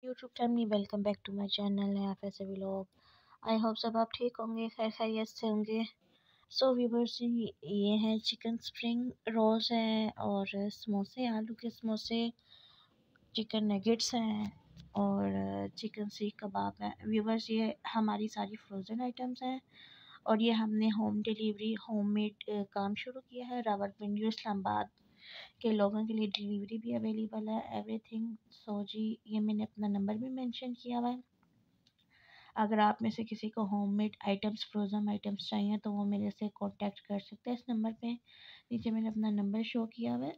YouTube family, welcome back to my channel है आप ऐसे व्लॉग। आई होप सब आप ठीक होंगे, खैर खैरियत से होंगे। सो व्यूवर्स, ये है चिकन स्प्रिंग रोल्स है और समोसे, आलू के समोसे, चिकन नगेट्स हैं और चिकन सीख कबाब है। व्यूवर्स, ये हमारी सारी फ्रोज़न आइटम्स हैं और ये हमने होम डिलीवरी होममेड काम शुरू किया है। रावलपिंडी इस्लामाबाद के लोगों के लिए डिलीवरी भी अवेलेबल है, एवरीथिंग। सो जी, ये मैंने अपना नंबर भी मेंशन किया हुआ है। अगर आप में से किसी को होममेड आइटम्स, फ्रोज़न आइटम्स चाहिए तो वो मेरे से कांटेक्ट कर सकते हैं इस नंबर पे। नीचे मैंने अपना नंबर शो किया हुआ है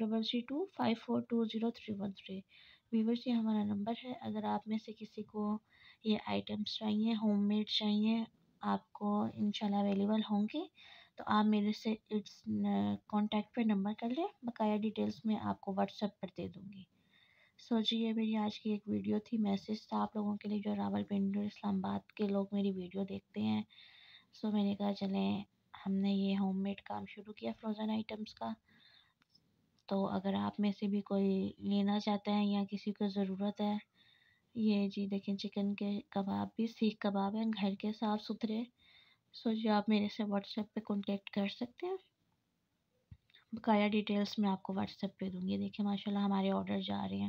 0332542031 व्यूवर्स, ये हमारा नंबर है। अगर आप में से किसी को ये आइटम्स चाहिए, होममेड चाहिए, आपको इंशाल्लाह अवेलेबल होंगे तो आप मेरे से इट्स कांटेक्ट पे नंबर कर लें। बकाया डिटेल्स मैं आपको व्हाट्सएप पर दे दूँगी। सो जी, ये मेरी आज की एक वीडियो थी, मैसेज था आप लोगों के लिए जो रावलपिंडी और इस्लामाबाद के लोग मेरी वीडियो देखते हैं। सो मैंने कहा चलें, हमने ये होममेड काम शुरू किया फ्रोज़न आइटम्स का। तो अगर आप में से भी कोई लेना चाहता है या किसी को ज़रूरत है, ये जी देखें, चिकन के कबाब भी सीख कबाब हैं, घर के साफ़ सुथरे। सो जी, आप मेरे से व्हाट्सएप पे कांटेक्ट कर सकते हैं। बकाया डिटेल्स मैं आपको व्हाट्सएप पे दूँगी। देखिए माशाल्लाह हमारे ऑर्डर जा रहे हैं।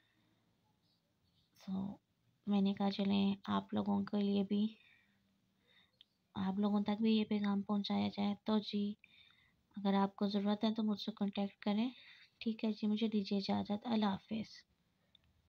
सो मैंने कहा चलें, आप लोगों के लिए भी, आप लोगों तक भी ये पैगाम पहुंचाया जाए। तो जी, अगर आपको ज़रूरत है तो मुझसे कांटेक्ट करें। ठीक है जी, मुझे दीजिए इजाज़त। अल्लाह हाफ़िज़।